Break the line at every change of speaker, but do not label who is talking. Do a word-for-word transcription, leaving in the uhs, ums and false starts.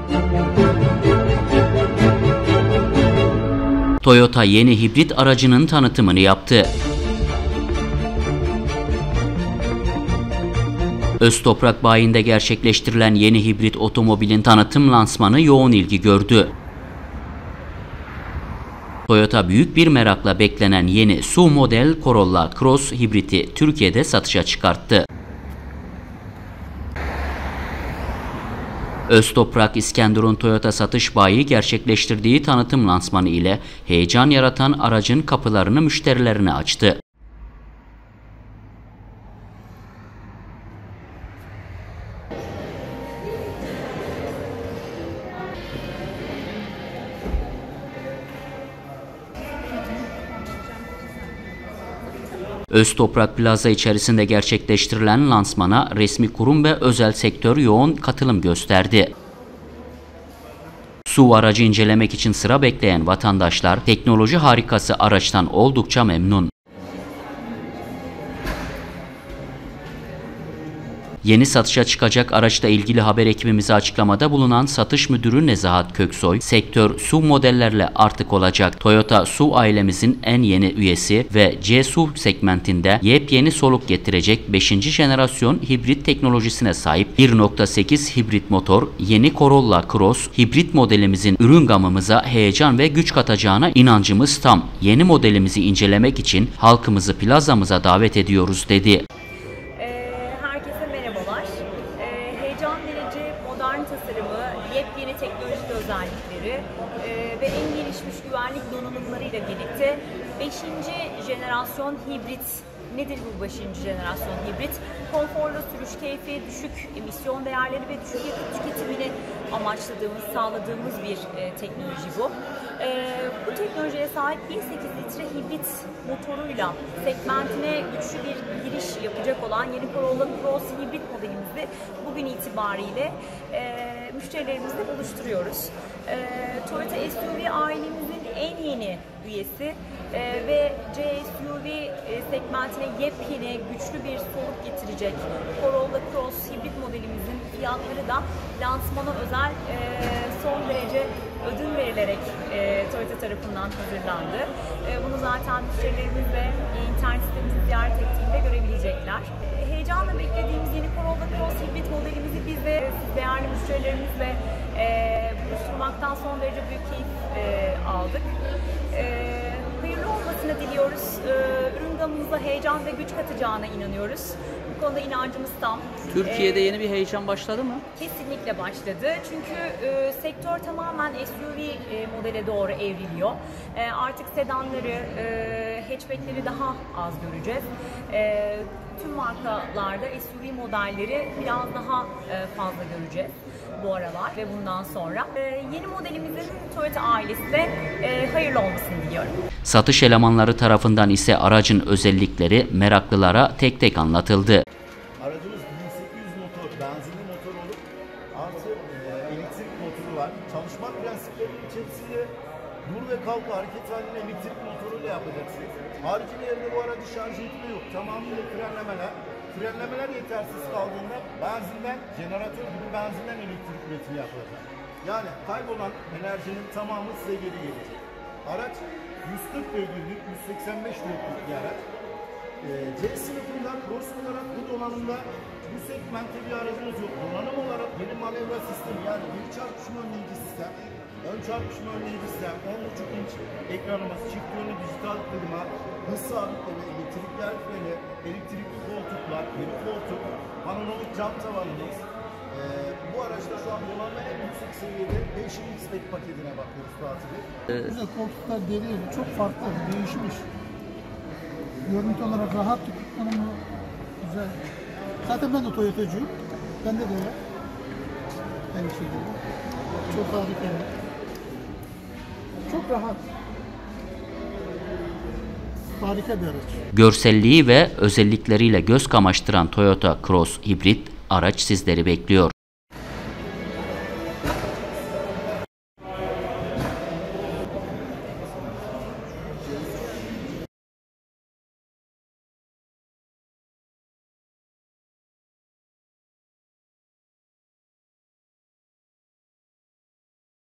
Toyota yeni hibrit aracının tanıtımını yaptı. Öztoprak bayinde gerçekleştirilen yeni hibrit otomobilin tanıtım lansmanı yoğun ilgi gördü. Toyota büyük bir merakla beklenen yeni S U V model Corolla Cross hibriti Türkiye'de satışa çıkarttı. Öztoprak İskenderun Toyota satış bayi gerçekleştirdiği tanıtım lansmanı ile heyecan yaratan aracın kapılarını müşterilerine açtı. Öztoprak Plaza içerisinde gerçekleştirilen lansmana resmi kurum ve özel sektör yoğun katılım gösterdi. S U V aracı incelemek için sıra bekleyen vatandaşlar teknoloji harikası araçtan oldukça memnun. Yeni satışa çıkacak araçla ilgili haber ekibimize açıklamada bulunan satış müdürü Nezahat Köksoy, sektör S U V modellerle artık olacak. Toyota S U V ailemizin en yeni üyesi ve C S U V segmentinde yepyeni soluk getirecek beşinci jenerasyon hibrit teknolojisine sahip bir nokta sekiz hibrit motor, yeni Corolla Cross hibrit modelimizin ürün gamımıza heyecan ve güç katacağına inancımız tam. Yeni modelimizi incelemek için halkımızı plazamıza davet ediyoruz dedi.
Heyecan verici modern tasarımı, yepyeni teknolojik özellikleri e, ve en gelişmiş güvenlik donanımlarıyla birlikte beşinci jenerasyon hibrit. Nedir bu beşinci jenerasyon hibrit? Konforlu sürüş keyfi, düşük emisyon değerleri ve düşük yakıt tüketimini amaçladığımız, sağladığımız bir e, teknoloji bu. E, bu teknolojiye sahip bir nokta sekiz litre hibrit motoruyla segmentine güçlü bir giriş yapacak olan yeni Corolla Cross hibrit modelimizi bugün itibariyle e, müşterilerimizle buluşturuyoruz. E, Toyota S U V ailemizin en yeni üyesi e, ve C S U V e, segmentine yepyeni, güçlü bir soluk getirecek Corolla Cross hibrit modelimizin fiyatları da lansmana özel e, son derece ödün verilerek e, Toyota tarafından hazırlandı. E, bunu zaten müşterilerimiz de internet sitemizi ziyaret ettiğinde görebilecekler. E, heyecanla beklediğimiz yeni Corolla Cross hibrit modelimizi biz de siz değerli müşterilerimizle e, buluşturmaktan son derece büyük keyif e, aldık. E, hayırlı olmasını diliyoruz. E, ürün gamımıza heyecan ve güç katacağına inanıyoruz. Bu konuda inancımız tam.
Türkiye'de ee, yeni bir heyecan başladı mı?
Kesinlikle başladı. Çünkü e, sektör tamamen S U V e, modele doğru evriliyor. E, artık sedanları, e, hatchbackleri daha az göreceğiz. E, tüm markalarda S U V modelleri biraz daha e, fazla göreceğiz bu aralar ve bundan sonra. E, yeni modelimizin Toyota ailesine e, hayırlı olmasını diliyorum.
Satış elemanları tarafından ise aracın özellikleri meraklılara tek tek anlatıldı.
Aracımız bin sekiz yüz motor, benzinli motor olup artı e, elektrik motoru var. Çalışma prensiplerinin içerisinde dur ve kalk hareket halinde elektrik motoruyla yapacaksınız. Haricinde bu aracı şarj etme yok. Tamamıyla frenlemeler. Frenlemeler yetersiz kaldığında benzinden, jeneratör gibi benzinden elektrik üretimi yapılacak. Yani kaybolan enerjinin tamamı size geri gelecek. Araç yüz kırk beygirlik, yüz seksen beş voltluk bir araç. Ee, C sınıfında, Cross olarak bu donanımda bu segmentte bir aracımız yok. Donanım olarak yeni manevra sistemi, yani bir çarpışma önleyici sistem, ön çarpışma önleyici sistem, on buçuk inç ekranımız, çift yönlü dijital klima, hız sabitleme, elektrikler freni, elektrikli koltuklar, yeni koltuk, panoramik cam tavanımız. Ee, bu araçta şu an donanma en yüksek seviyede beş X spec paketine bakıyoruz Fatih Bey.
Güzel koltuklar deri, çok farklı, değişmiş. Görüntü olarak rahat, kullanımı güzel. Zaten ben de Toyota'cıyım. Bende de öyle. Aynı şekilde. Çok harika. Çok rahat. Harika bir araç.
Görselliği ve özellikleriyle göz kamaştıran Toyota Cross hibrit araç sizleri bekliyor.